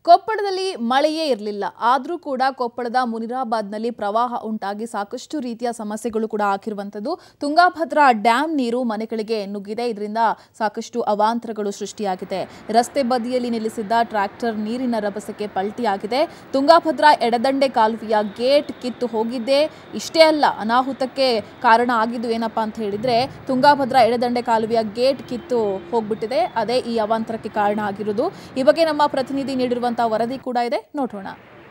ಕೊಪ್ಪಳದಲ್ಲಿ ಮಳೆಯೇ ಇರಲಿಲ್ಲ. ಆದರೂ ಕೂಡ ಕೊಪ್ಪಳದ ಮುನಿರಾಬಾದ್ನಲ್ಲಿ ಪ್ರವಾಹ ಉಂಟಾಗಿ ಸಾಕಷ್ಟು ರೀತಿಯ ಸಮಸ್ಯೆಗಳು ಕೂಡ ಆಗಿರುವಂತದ್ದು. ತುಂಗಾಭದ್ರಾ ಡ್ಯಾಂ ನೀರು ಮನೆಗಳಿಗೆ ನುಗ್ಗಿದೆ. ಇದರಿಂದ ಸಾಕಷ್ಟು ಅವಾಂತರಗಳು ಸೃಷ್ಟಿಯಾಗಿದೆ. ರಸ್ತೆ ಬದಿಯಲ್ಲಿ ನಿಲ್ಲಿಸಿದ್ದ ಟ್ರ್ಯಾಕ್ಟರ್ ನೀರಿನ ರಭಸಕ್ಕೆ ಪಲ್ಟಿಯಾಗಿದೆ. ತುಂಗಾಭದ್ರಾ ಎಡದಂಡೆ ಕಾಲುವೆಯ ಗೇಟ್ ಕಿತ್ತು ಹೋಗಿದ್ದೆ. ಇಷ್ಟೇ ಅಲ್ಲ, ಅನಾಹುತಕ್ಕೆ ಕಾರಣ ಆಗಿದ್ದು ಏನಪ್ಪಾ ಅಂತ ಹೇಳಿದ್ರೆ ತುಂಗಾಭದ್ರಾ ಎಡದಂಡೆ ಕಾಲುವೆಯ ಗೇಟ್ ಕಿತ್ತು ಹೋಗ್ಬಿಟ್ಟಿದೆ. ಅದೇ ಈ ಅವಾಂತರಕ್ಕೆ ಕಾರಣ ಆಗಿರೋದು. ಈ ಬಗ್ಗೆ ನಮ್ಮ ಪ್ರತಿನಿಧಿ ನೀಡಿರುವ ವರದಿ ಕೂಡ ಇದೆ, ನೋಡೋಣ.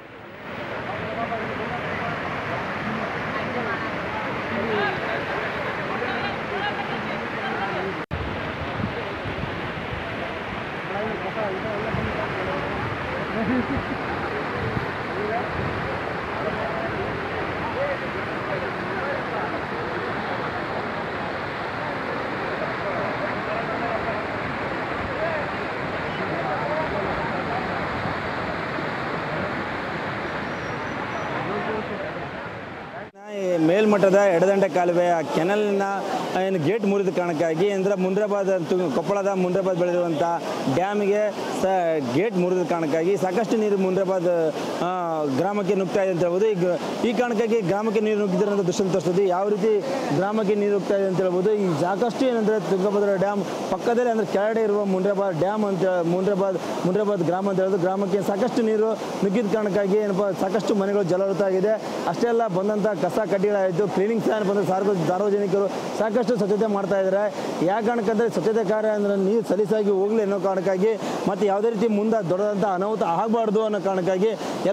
ಮೇಲ್ಮಟ್ಟದ ಎಡದಂಡೆ ಕಾಲುವೆಯ ಕೆನಲ್ನ ಗೇಟ್ ಮುರಿದ ಕಾರಣಕ್ಕಾಗಿ ಅಂದರೆ ಕೊಪ್ಪಳದ ಮುನಿರಾಬಾದ್ ಬೆಳೆದಿರುವಂಥ ಡ್ಯಾಮಿಗೆ ಗೇಟ್ ಮುರಿದ ಕಾರಣಕ್ಕಾಗಿ ಸಾಕಷ್ಟು ನೀರು ಮುನಿರಾಬಾದ್ ಗ್ರಾಮಕ್ಕೆ ನುಗ್ತಾ ಇದೆ ಅಂತ ಹೇಳ್ಬೋದು. ಈ ಕಾರಣಕ್ಕಾಗಿ ಗ್ರಾಮಕ್ಕೆ ನೀರು ನುಗ್ಗಿದ್ರೆ ದೃಶ್ಯ ತೋರಿಸ್ತದೆ. ಯಾವ ರೀತಿ ಗ್ರಾಮಕ್ಕೆ ನೀರು ನುಗ್ತಾ ಇದೆ ಅಂತ ಹೇಳ್ಬೋದು. ಈ ಸಾಕಷ್ಟು ಏನಂದರೆ ತುಂಗಭದ್ರಾ ಡ್ಯಾಮ್ ಪಕ್ಕದಲ್ಲಿ ಅಂದರೆ ಕೆಳಗಡೆ ಇರುವ ಮುನಿರಾಬಾದ್ ಡ್ಯಾಮ್ ಅಂತ ಮುನಿರಾಬಾದ್ ಗ್ರಾಮ ಅಂತ ಹೇಳೋದು. ಗ್ರಾಮಕ್ಕೆ ಸಾಕಷ್ಟು ನೀರು ನುಗ್ಗಿದ ಕಾರಣಕ್ಕಾಗಿ ಏನಪ್ಪ ಸಾಕಷ್ಟು ಮನೆಗಳು ಜಲಾವೃತ ಆಗಿದೆ. ಅಷ್ಟೇ ಅಲ್ಲ, ಬಂದಂಥ ಕಸ ಕಡ್ಡಿಗಳಾಯಿತು, ಕ್ಲೀನಿಂಗ್ ಸ್ಯಾನ್ ಬಂದರೆ ಸಾರ್ವಜನಿಕರು ಸಾಕಷ್ಟು ಸ್ವಚ್ಛತೆ ಮಾಡ್ತಾ ಇದ್ದಾರೆ. ಯಾವ ಕಾರಣಕ್ಕಂದರೆ ಸ್ವಚ್ಛತೆ ಕಾರ್ಯ ಅಂದರೆ ನೀರು ಸಲೀಸಾಗಿ ಹೋಗಲಿ ಅನ್ನೋ ಕಾರಣಕ್ಕಾಗಿ ಮತ್ತು ಯಾವುದೇ ರೀತಿ ಮುಂದೆ ದೊಡ್ಡದಂಥ ಅನಾಹುತ ಆಗಬಾರ್ದು ಅನ್ನೋ ಕಾರಣಕ್ಕಾಗಿ ಎಲ್ಲ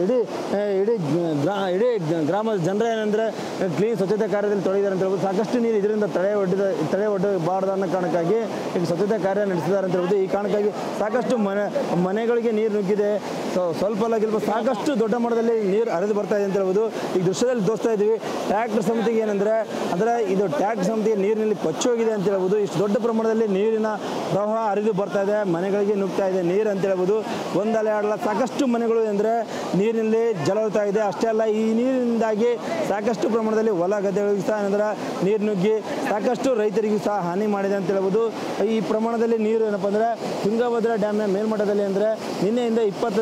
ಇಡೀ ಗ್ರಾಮದ ಜನರೇ ಏನಂದರೆ ಕ್ಲೀನ್ ಸ್ವಚ್ಛತೆ ಕಾರ್ಯದಲ್ಲಿ ತೊಡಗಿದ್ದಾರೆ ಅಂತ ಹೇಳ್ಬೋದು. ಸಾಕಷ್ಟು ನೀರು ಇದರಿಂದ ತಡೆ ಒಡ್ಡಬಾರ್ದು ಅನ್ನೋ ಕಾರಣಕ್ಕಾಗಿ ಈಗ ಸ್ವಚ್ಛತೆ ಕಾರ್ಯ ನಡೆಸಿದ್ದಾರೆ ಅಂತ ಹೇಳ್ಬೋದು. ಈ ಕಾರಣಕ್ಕಾಗಿ ಸಾಕಷ್ಟು ಮನೆಗಳಿಗೆ ನೀರು ನುಗ್ಗಿದೆ. ಸ್ವಲ್ಪ ಸಾಕಷ್ಟು ದೊಡ್ಡ ಮಟ್ಟದಲ್ಲಿ ನೀರು ಹರಿದು ಬರ್ತಾ ಇದೆ ಅಂತ ಹೇಳ್ಬೋದು. ಈಗ ದೃಶ್ಯದಲ್ಲಿ ತೋರಿಸ್ತಾ ಇದ್ದೀವಿ. ಟ್ರ್ಯಾಕ್ಟರ್ ಸಮಿತಿಗೆ ಏನಂದರೆ ಇದು ಟ್ರ್ಯಾಕ್ಟರ್ ಸಮಿತಿಗೆ ನೀರಿನಲ್ಲಿ ಕೊಚ್ಚೋಗಿದೆ ಅಂತ ಹೇಳ್ಬೋದು. ಇಷ್ಟು ದೊಡ್ಡ ಪ್ರಮಾಣದಲ್ಲಿ ನೀರಿನ ಪ್ರವಾಹ ಹರಿದು ಬರ್ತಾ ಇದೆ, ಮನೆಗಳಿಗೆ ನುಗ್ತಾ ಇದೆ ನೀರು ಅಂತ ಹೇಳ್ಬೋದು. ಒಂದಲ್ಲ ಎರಡಲ್ಲ ಸಾಕಷ್ಟು ಮನೆಗಳು ಅಂದರೆ ನೀರಿನಲ್ಲಿ ಜಲಾವೃತ ಇದೆ. ಅಷ್ಟೇ ಅಲ್ಲ, ಈ ನೀರಿನಿಂದಾಗಿ ಸಾಕಷ್ಟು ಪ್ರಮಾಣದಲ್ಲಿ ಹೊಲ ಗದ್ದೆಗಳಿಗೂ ಸಹ ಏನಂದ್ರೆ ನೀರು ನುಗ್ಗಿ ಸಾಕಷ್ಟು ರೈತರಿಗೂ ಸಹ ಹಾನಿ ಮಾಡಿದೆ ಅಂತ ಹೇಳ್ಬೋದು. ಈ ಪ್ರಮಾಣದಲ್ಲಿ ನೀರು ಏನಪ್ಪ ಅಂದರೆ ತುಂಗಭದ್ರಾ ಡ್ಯಾಮ್ನ ಮೇಲ್ಮಟ್ಟದಲ್ಲಿ ಅಂದರೆ ನಿನ್ನೆ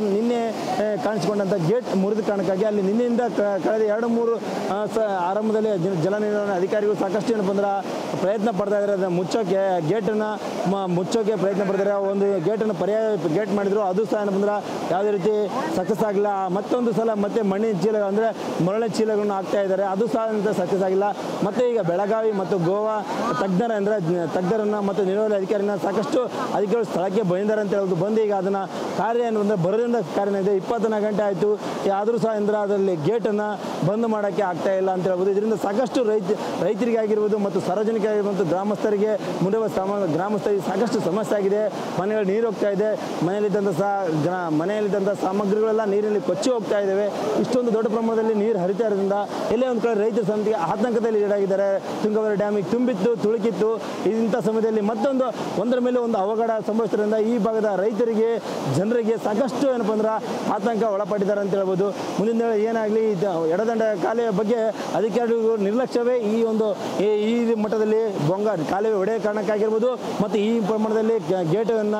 ಕಾಣಿಸಿಕೊಂಡಂಥ ಗೇಟ್ ಮುರಿದ ಕಾರಣಕ್ಕಾಗಿ ಅಲ್ಲಿ ನಿನ್ನೆಯಿಂದ ಕಳೆದ 2-3 ಆರಂಭದಲ್ಲಿ ಜಲ ನಿರ್ವಹಣೆ ಅಧಿಕಾರಿಗಳು ಸಾಕಷ್ಟು ಏನಪ್ಪ ಅಂದ್ರೆ ಪ್ರಯತ್ನ ಪಡ್ತಾ ಇದ್ದಾರೆ. ಅದನ್ನು ಗೇಟನ್ನು ಮುಚ್ಚೋಕೆ ಪ್ರಯತ್ನ ಪಡ್ತಾರೆ. ಒಂದು ಗೇಟನ್ನು ಪರ್ಯಾಯ ಗೇಟ್ ಮಾಡಿದ್ರು, ಅದು ಸಹ ಏನಪ್ಪ ಅಂದ್ರೆ ಯಾವುದೇ ರೀತಿ ಸಕ್ಸಸ್ ಆಗಿಲ್ಲ. ಮತ್ತೊಂದು ಸಲ ಮತ್ತೆ ಮಣ್ಣಿನ ಚೀಲ ಅಂದರೆ ಮರಳಿನ ಚೀಲಗಳನ್ನು ಹಾಕ್ತಾ ಇದ್ದಾರೆ, ಅದು ಸಹ ಸಕ್ಸಸ್ ಆಗಿಲ್ಲ. ಮತ್ತು ಈಗ ಬೆಳಗಾವಿ ಮತ್ತು ಗೋವಾ ತಜ್ಞರನ್ನು ಮತ್ತು ನಿರ್ವಹಣೆ ಅಧಿಕಾರಿನ ಸಾಕಷ್ಟು ಅಧಿಕಾರಿಗಳು ಸ್ಥಳಕ್ಕೆ ಬಂದಿದ್ದಾರೆ ಅಂತ ಹೇಳೋದು. ಬಂದು ಈಗ ಅದನ್ನು ಕಾರ್ಯ ಏನಂದರೆ ಬರೋದ್ರಿಂದ ಕಾರ್ಯ ಇದೆ. 24 ಗಂಟೆ ಆಯಿತು, ಆದರೂ ಸಹ ಅಂದರೆ ಅದರಲ್ಲಿ ಗೇಟನ್ನು ಬಂದ್ ಮಾಡೋಕ್ಕೆ ಆಗ್ತಾ ಇಲ್ಲ ಅಂತ ಹೇಳ್ಬೋದು. ಇದರಿಂದ ಸಾಕಷ್ಟು ರೈತರಿಗೆ ಆಗಿರ್ಬೋದು ಮತ್ತು ಸಾರ್ವಜನಿಕರಿಗಿರ್ಬೋದು, ಗ್ರಾಮಸ್ಥರಿಗೆ ಗ್ರಾಮಸ್ಥರಿಗೆ ಸಾಕಷ್ಟು ಸಮಸ್ಯೆ ಆಗಿದೆ. ಮನೆಗಳು ನೀರು ಹೋಗ್ತಾ ಇದೆ, ಮನೆಯಲ್ಲಿದ್ದಂಥ ಸಾಮಗ್ರಿಗಳೆಲ್ಲ ನೀರಿನಲ್ಲಿ ಕೊಚ್ಚಿ ಹೋಗ್ತಾ ಇದ್ದಾವೆ. ಇಷ್ಟೊಂದು ದೊಡ್ಡ ಪ್ರಮಾಣದಲ್ಲಿ ನೀರು ಹರಿತಾ ಇರೋದ್ರಿಂದ ಎಲ್ಲೇ ಒಂದು ಕಡೆ ರೈತರ ಸಮಿತಿಗೆ ಆತಂಕದಲ್ಲಿ ಈಡಾಗಿದ್ದಾರೆ. ತುಂಗಭದ್ರಾ ಡ್ಯಾಮಿಗೆ ತುಂಬಿತ್ತು, ತುಳುಕಿತ್ತು. ಇಂಥ ಸಮಯದಲ್ಲಿ ಒಂದರ ಮೇಲೆ ಒಂದು ಅವಘಡ ಸಂಭವಿಸಿದ್ರಿಂದ ಈ ಭಾಗದ ರೈತರಿಗೆ, ಜನರಿಗೆ ಸಾಕಷ್ಟು ಏನಪ್ಪ ಅಂದ್ರೆ ಆತಂಕ ಒಳಪಟ್ಟಿದ್ದಾರೆ ಅಂತ ಹೇಳ್ಬೋದು. ಮುಂದಿನ ಏನಾಗಲಿ ಎಡದಂಡ ಕಾಲುವೆ ಬಗ್ಗೆ ಅಧಿಕಾರಿಗಳು ನಿರ್ಲಕ್ಷ್ಯವೇ ಈ ಮಟ್ಟದಲ್ಲಿ ಕಾಲುವೆ ಒಡೆಯ ಕಾರಣಕ್ಕಾಗಿರ್ಬೋದು ಮತ್ತು ಈ ಪ್ರಮಾಣದಲ್ಲಿ ಗೇಟನ್ನು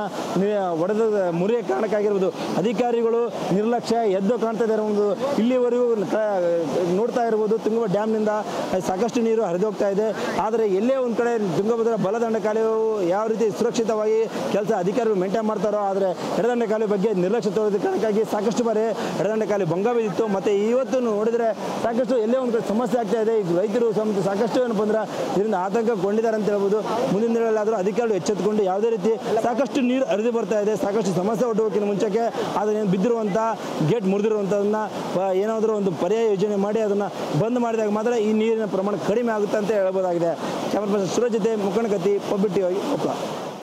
ಮುರಿಯ ಕಾರಣಕ್ಕಾಗಿರ್ಬೋದು. ಅಧಿಕಾರಿಗಳು ನಿರ್ಲಕ್ಷ್ಯ ಎದ್ದು ಕಾಣ್ತಾ ಇದ್ದಾರೆ. ಇಲ್ಲಿವರೆಗೂ ನೋಡ್ತಾ ಇರ್ಬೋದು, ತುಂಗಭದ್ರಾ ಡ್ಯಾಮ್ನಿಂದ ಸಾಕಷ್ಟು ನೀರು ಹರಿದೋಗ್ತಾ ಇದೆ. ಆದರೆ ಎಲ್ಲೇ ಒಂದು ಕಡೆ ತುಂಗಭದ್ರಾ ಬಲದಂಡ ಕಾಲುವೆಯು ಯಾವ ರೀತಿ ಸುರಕ್ಷಿತವಾಗಿ ಕೆಲಸ ಅಧಿಕಾರಿಗಳು ಮೇಂಟೈನ್ ಮಾಡ್ತಾರೋ, ಆದರೆ ಎಡದಂಡ ಕಾಲುವೆ ಬಗ್ಗೆ ನಿರ್ಲಕ್ಷ್ಯ ತೋರಿದ ಕಾರಣಕ್ಕಾಗಿ ಸಾಕಷ್ಟು ಬಾರಿ ಎಡದಂಡ ಕಾಲುವೆ ಭಂಗ ಬಿದ್ದಿತ್ತು. ಮತ್ತು ಇವತ್ತು ನೋಡಿದರೆ ಸಾಕಷ್ಟು ಎಲ್ಲೇ ಒಂದು ಕಡೆ ಸಮಸ್ಯೆ ಆಗ್ತಾ ಇದೆ. ಈಗ ರೈತರು ಸಾಕಷ್ಟು ಏನಪ್ಪ ಅಂದ್ರೆ ಇದರಿಂದ ಆತಂಕಗೊಂಡಿದ್ದಾರೆ ಅಂತ ಹೇಳ್ಬೋದು. ಮುಂದಿನ ದಿನಗಳಲ್ಲಾದರೂ ಅಧಿಕಾರಿಗಳು ಎಚ್ಚೆತ್ತುಕೊಂಡು ಯಾವುದೇ ರೀತಿ ಸಾಕಷ್ಟು ನೀರು ಹರಿದು ಬರ್ತಾ ಇದೆ, ಸಾಕಷ್ಟು ಸಮಸ್ಯೆ ಒಡ್ಡೋಕ್ಕಿಂತ ಮುಂಚೆಗೆ ಅದನ್ನು ಬಿದ್ದಿರುವಂಥ ಗೇಟ್ ಮುರಿದಿರುವಂಥದನ್ನು ಏನಾದರೂ ಒಂದು ಪರ್ಯಾಯ ಯೋಜನೆ ಮಾಡಿ ಅದನ್ನು ಬಂದ್ ಮಾಡಿದಾಗ ಮಾತ್ರ ಈ ನೀರಿನ ಪ್ರಮಾಣ ಕಡಿಮೆ ಆಗುತ್ತೆ ಅಂತ ಹೇಳ್ಬೋದಾಗಿದೆ. ಕ್ಯಾಮರಾ ಪರ್ಸನ್ ಸುರಜ್ ಜೊತೆ ಮುಖಂಡಕತ್ತಿ, ಪಬ್ಲಿಕ್ ಟಿವಿ, ಕೊಪ್ಪಳ.